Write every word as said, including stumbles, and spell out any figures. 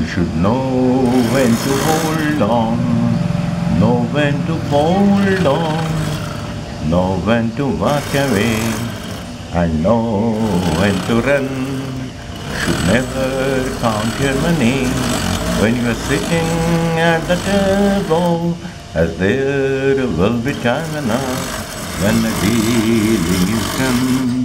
You should know when to hold on, know when to fold on, know when to walk away, and know when to run. Should never count your money when you are sitting at the table, as there will be time enough when the dealing is done.